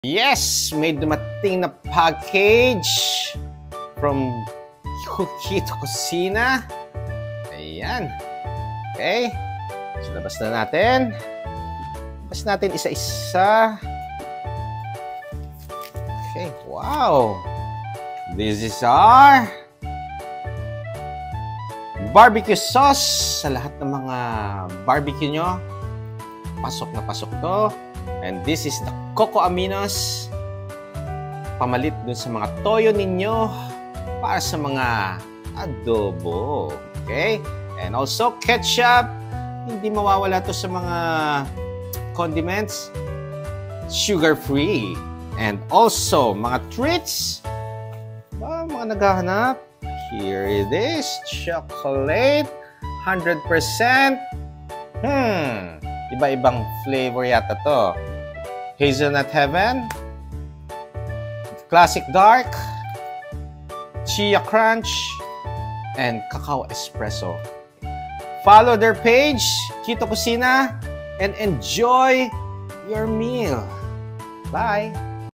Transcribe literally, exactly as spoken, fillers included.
Yes! May dumating na package from Kito Kusina. Ayan. Okay. So, labas na natin. Labas natin isa-isa. Okay. Wow! This is our barbecue sauce. Sa lahat ng mga barbecue nyo, pasok na pasok to. And this is the Coco Aminos. Pamalit dun sa mga toyo ninyo para sa mga adobo. Okay? And also ketchup. Hindi mawawala to sa mga condiments. Sugar-free. And also mga treats. Ba, mga naghahanap. Here it is. Chocolate. one hundred percent. Hmm. Iba-ibang flavor yata to. Hazelnut Heaven, Classic Dark, Chia Crunch, and Cacao Espresso. Follow their page, Kito Kusina, and enjoy your meal. Bye!